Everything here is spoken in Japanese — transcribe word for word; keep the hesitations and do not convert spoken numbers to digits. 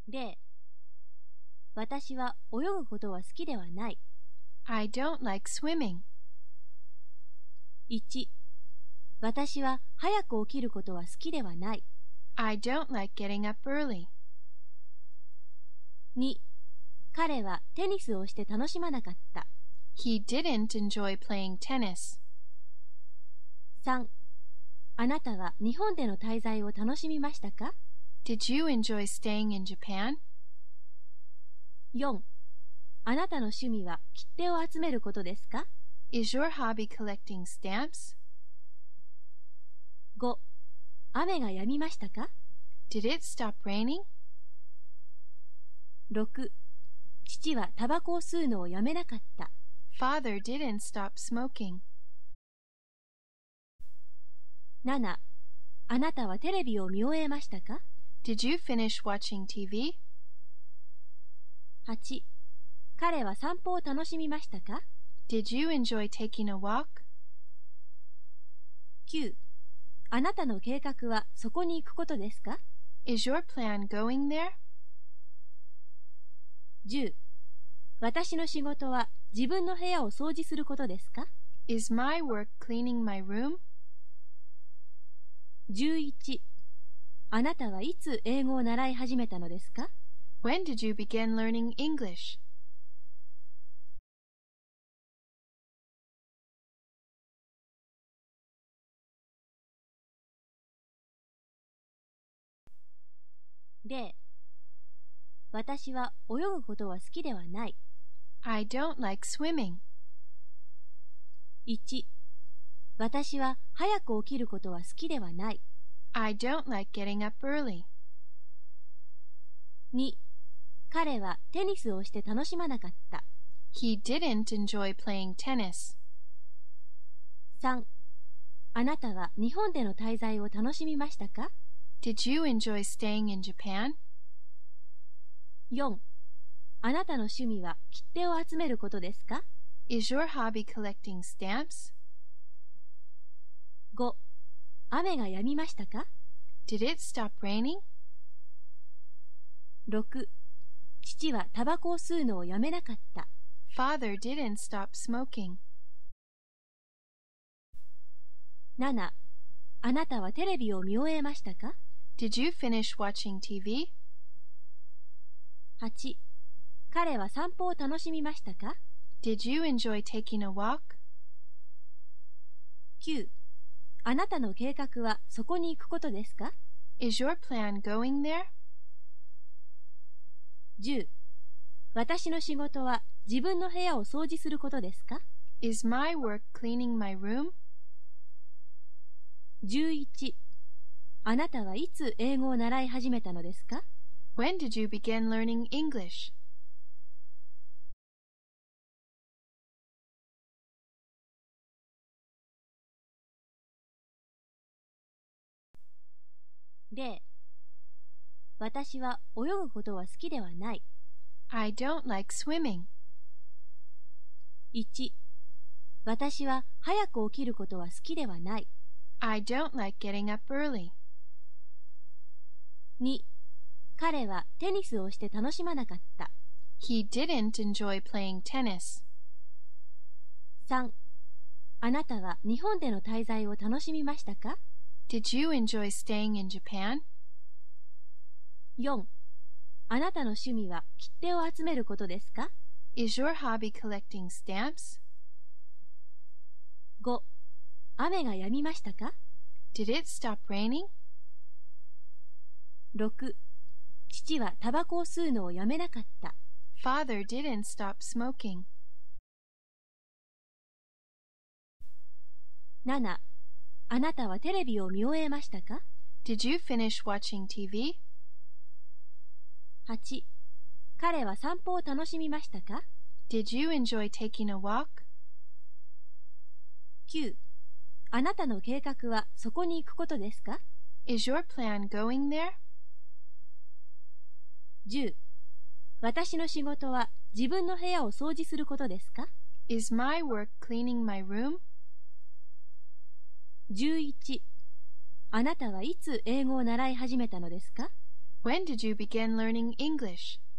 例、私は泳ぐことは好きではない。 I don't like swimming. いち、私は早く起きることは好きではない。 I don't like getting up early. に、彼はテニスをして楽しまなかった。 He didn't enjoy playing tennis. さん、あなたは日本での滞在を楽しみましたか？ Did you enjoy staying in Japan? よん、あなたの趣味は切手を集めることですか？ Is your hobby collecting stamps? ご、雨が止みましたか？ Did it stop raining? ろく、父はタバコを吸うのをやめなかった。 Father didn't stop smoking. なな、あなたはテレビを見終えましたか？ Did you finish watching T V? はち、彼は散歩を楽しみましたか？ Did you enjoy taking a walk? きゅう、あなたの計画はそこに行くことですか？ Is your plan going there? じゅう、私の仕事は自分の部屋を掃除することですか？ Is my work cleaning my room? じゅういち、あなたはいつ英語を習い始めたのですか？ When did you begin learning English? 例、私は泳ぐことは好きではない。 I don't like swimming. いち、私は早く起きることは好きではない。 I don't like getting up early. に、彼はテニスをして楽しまなかった。 He didn't enjoy playing tennis. さん、あなたは日本での滞在を楽しみましたか？ Did you enjoy staying in Japan? よん、あなたの趣味は切手を集めることですか？ Is your hobby collecting stamps? ご、雨が止みましたか？ Did it stop raining? ろく、父はタバコを吸うのをやめなかった。 Father didn't stop smoking. なな、あなたはテレビを見終えましたか？ Did you finish watching T V? はち、彼は散歩を楽しみましたか？ Did you enjoy taking a walk? きゅう、あなたの計画はそこに行くことですか？ Is your plan going there? じゅう、私の仕事は自分の部屋を掃除することですか？ Is my work cleaning my room? じゅういち、あなたはいつ英語を習い始めたのですか？ When did you begin learning English? 例、私は泳ぐことは好きではない。 I don't like swimming. いち、私は早く起きることは好きではない。 I don't like getting up early. に、彼はテニスをして楽しまなかった。 He didn't enjoy playing tennis. さん、あなたは日本での滞在を楽しみましたか？ Did you enjoy staying in Japan? よん、あなたの趣味は切手を集めることですか？ Is your hobby collecting stamps? ご、雨が止みましたか？ Did it stop raining? ろく、父はタバコを吸うのをやめなかった。 Father didn't stop smoking. なな、あなたはテレビを見終えましたか？ Did you finish watching T V? はち、彼は散歩を楽しみましたか？ Did you enjoy taking a walk? きゅう、あなたの計画はそこに行くことですか？ Is your plan going there? じゅう、私の仕事は自分の部屋を掃除することですか？ Is my work cleaning my room? じゅういち、あなたはいつ英語を習い始めたのですか？ When did you begin learning English?